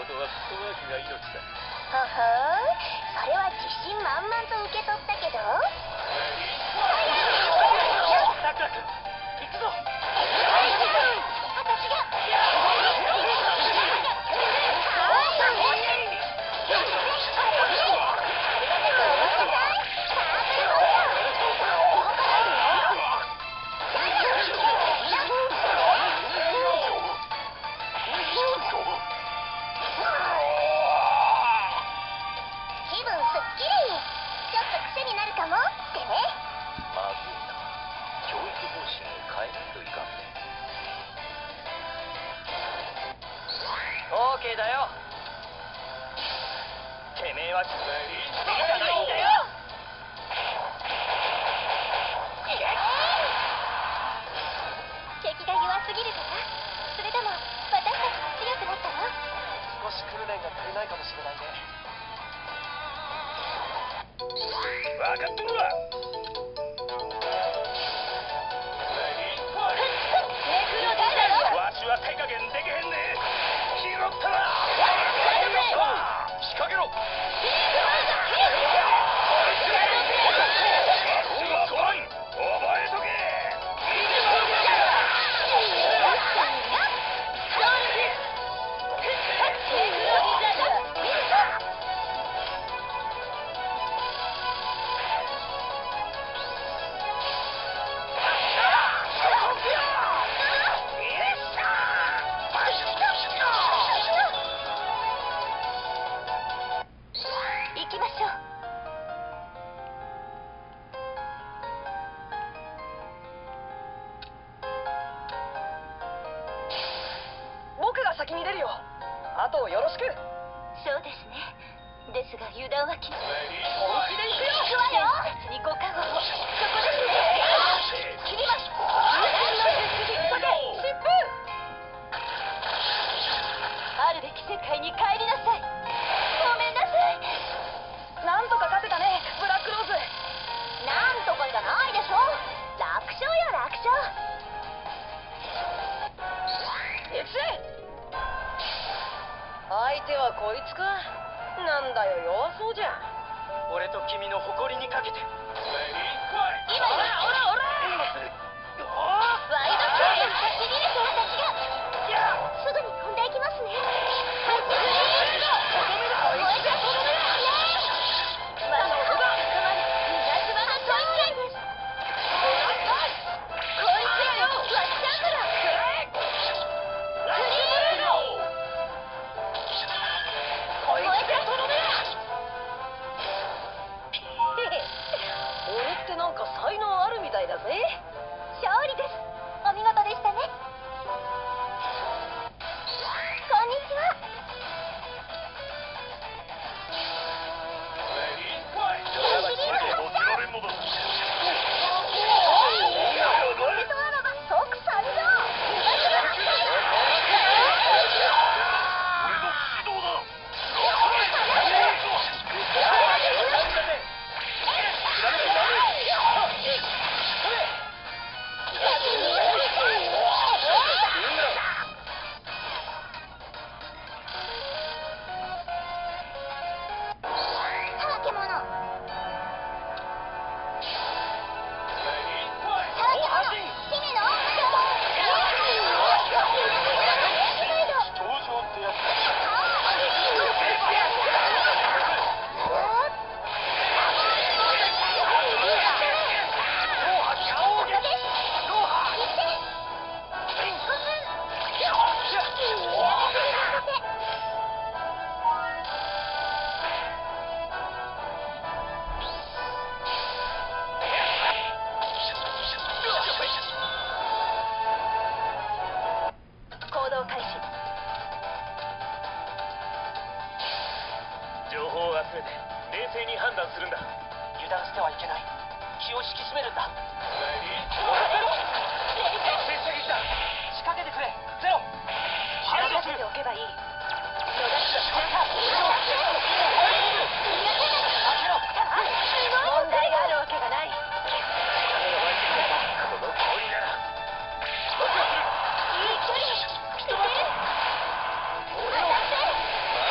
とはフットワークが命だ。 ほほー、それは自信満々と受け取ったけど。 さくら君、行くぞ。 私が。気分すっきり。ちょっと癖になるかもってね。 まずいな。教育方針を変えないといかんね。オーケーだよ。てめえはじゃないんだよ。 敵が弱すぎるから。それとも私たちが強くなったの？ 少し訓練が足りないかもしれないね。分かってるわ。わしは手加減できへんね。拾ったら仕掛けろ。覚えとけ。 行きましょう。 僕が先に出るよ。あとよろしく。 そうですね。ですが油断は禁物。 本気で行くよ。 行くわよ。切にご加護を。そこですね。切ります。 疾風。 あるべき世界に帰りなさい。ごめんなさい。 なんとか勝てたね、ブラックローズ。 なんとかじゃないでしょ。楽勝よ、楽勝。 行くぜ。相手はこいつか。なんだよ、弱そうじゃん。 俺と君の誇りにかけて。 今よ。ワイドショーに走り抜け私が。すぐに飛んでいきますね。 俺ってなんか才能あるみたいだぜ。 勝利です。お見事でしたね。こんにちは。即参上。 集めて冷静に判断するんだ。油断してはいけない。気を引き締めるんだ。接射撃だ。仕掛けてくれゼロ。 任せておけばいい。問題があるわけがない。 この距離ならいい距離。 マ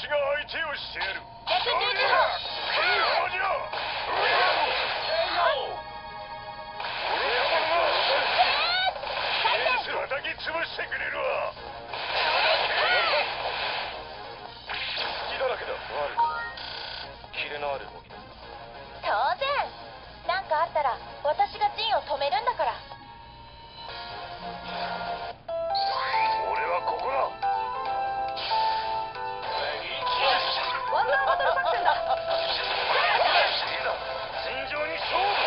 私が相手をしてやる。 逆11号そうじゃ。叩き潰してくれるわ。隙だらけだ。悪くない。キレのある動きだ。 当然なんかあったら私がジンを止めるんだから。 俺はここだ。 ワンダーバトル作戦だ。 いいだ。戦場に勝負。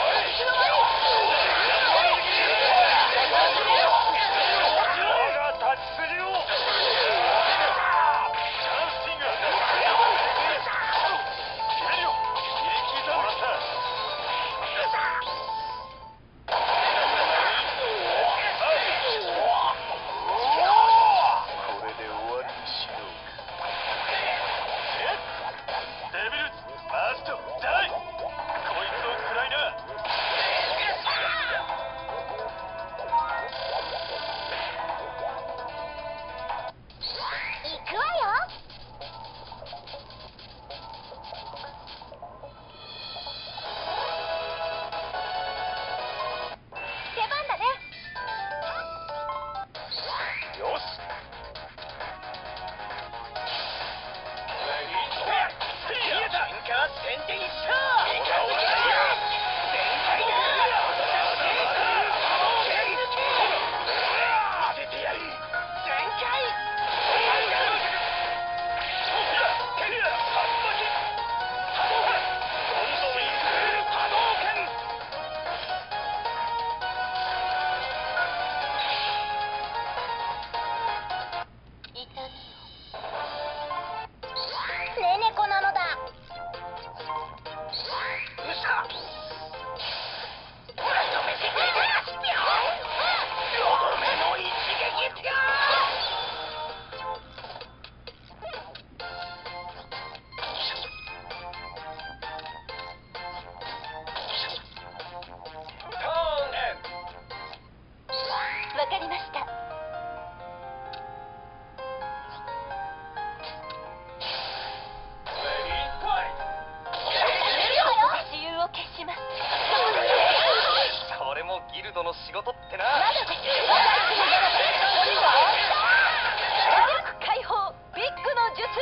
わかりました。自由を消します。 これもギルドの仕事ってな。 まだです。解放ビッグの術。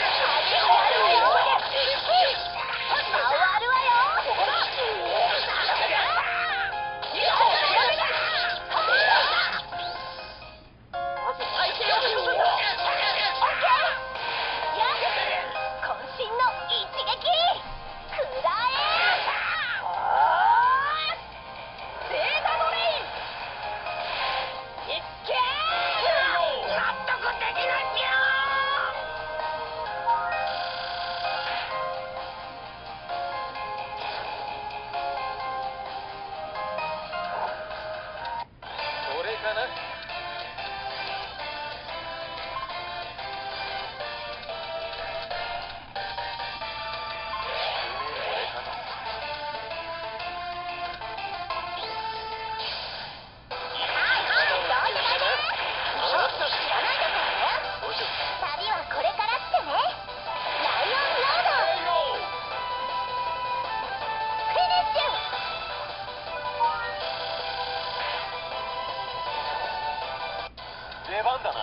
出番だな。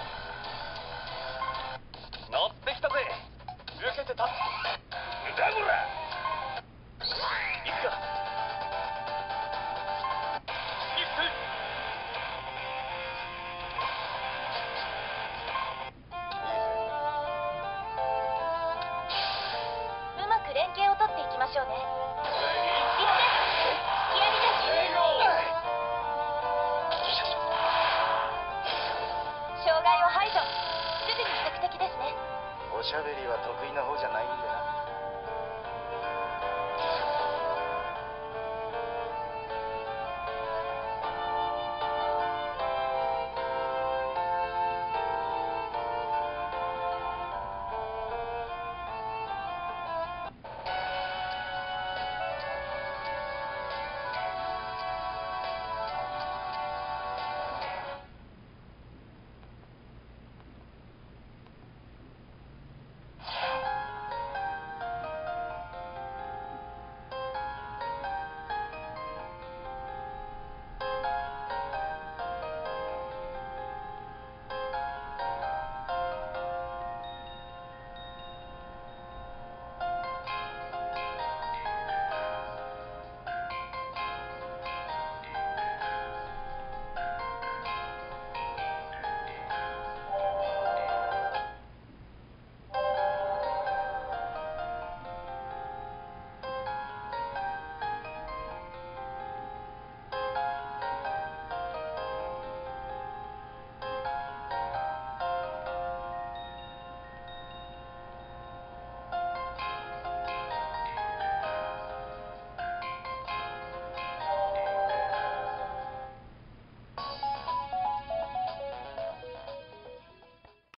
乗ってきたぜ。受けて立つ。だこら。行くか。行く。 うまく連携を取っていきましょうね。障害を排除。すぐに目的ですね。 おしゃべりは得意な方じゃないんでな。